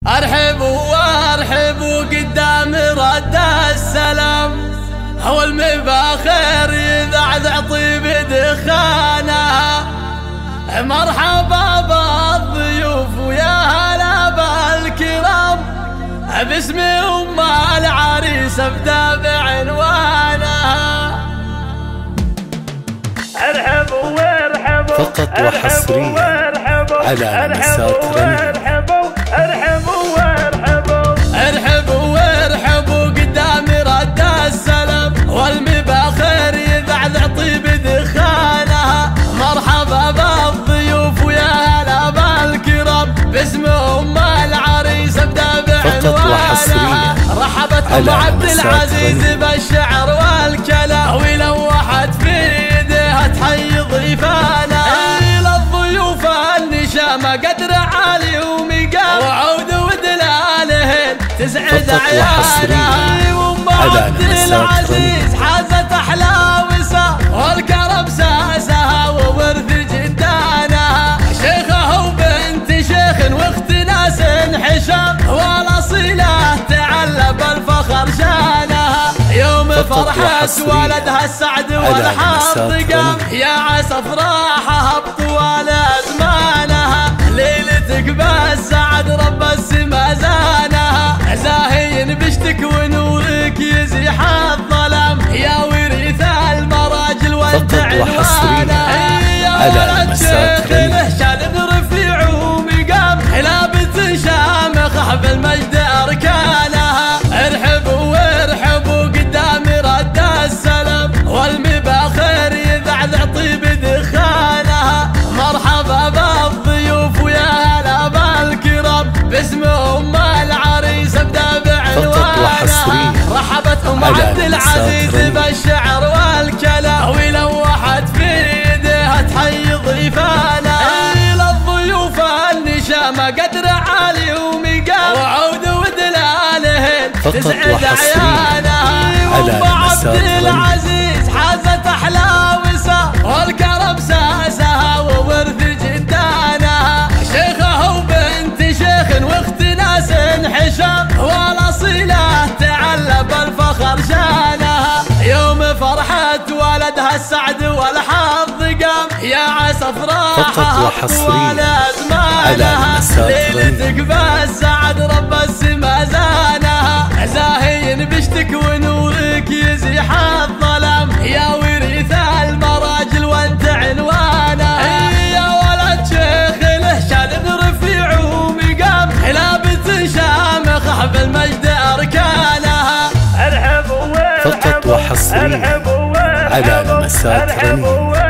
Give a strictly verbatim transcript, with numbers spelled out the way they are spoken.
ارحبوا وارحبوا قدام رد السلام، هو المباخر يذعذع طيب دخانها. مرحبا بالضيوف ويا هلا بالكرام، باسم ام العريس ابدا بعنوانها. ارحبوا وارحبوا فقط وحصريا على منصات رنين. ارحبوا وارحبوا ارحبوا وارحبوا قدام رد السلام، والمباخر يذعذع طيب دخانها. مرحبا بالضيوف ويا هلا بالكرام، باسم ام العريس ابدا بعنوانها. رحبت ام عبد العزيز بالشعر والكلام، ولوحت في يديها تحيي ضيفانها. للضيوف النشامه قدر عالي ومقام، وعود ودلالهن تسعد عيالها. وام عبد العزيز حازت احلى وسام، والكرم ساسها وورث جدانها. شيخه وبنت شيخ واخت ناس حشام، والاصيله تعلى بالفخر شانها. يوم فرحة ولدها السعد والحظ قام، يا عسى افراحها بطوال ازمانها. ليلتك بالسعد رب السما زانها، زاهين بشتك ونورك يزيح الظلام. يا وريث المراجل وانت عنوانها. يا ولد شيخ له شان رفيع ومقام، لابس شامخ بالمجد اركانها. ارحبوا وارحبوا قدام رد السلام، والمباخر يذعذع طيب دخانها. مرحبا بالضيوف ويا هلا بالكرام، باسم ام العريس ابدا بعنوانها. رحبت ام عبد العزيز بالشعر والكلام، ولوحت في يديها تحيي ضيفانها. للضيوف النشامه قدر عالي ومقام، وعود ودلالهن تسعد عيالها. ام عبد العزيز حازت احلى وسام، والكرم ساسها وورث جدانها. شيخه وبنت شيخ واخت ناس حشام، والاصيله تعلى بالفخر شانها. يوم فرحة ولدها السعد والحظ قام، يا عسى افراحها طوال ازمانها. ليلتك بالسعد رب السما زانها، زاهين بشتك ونورك يزيح الظلام. يا وريث المراجل وانت عنوانها. يا ولد شيخ له شان رفيع ومقام، لابس شامخ بالمجد اركانها. ارحبوا فقط وحصريا على منصات رنين.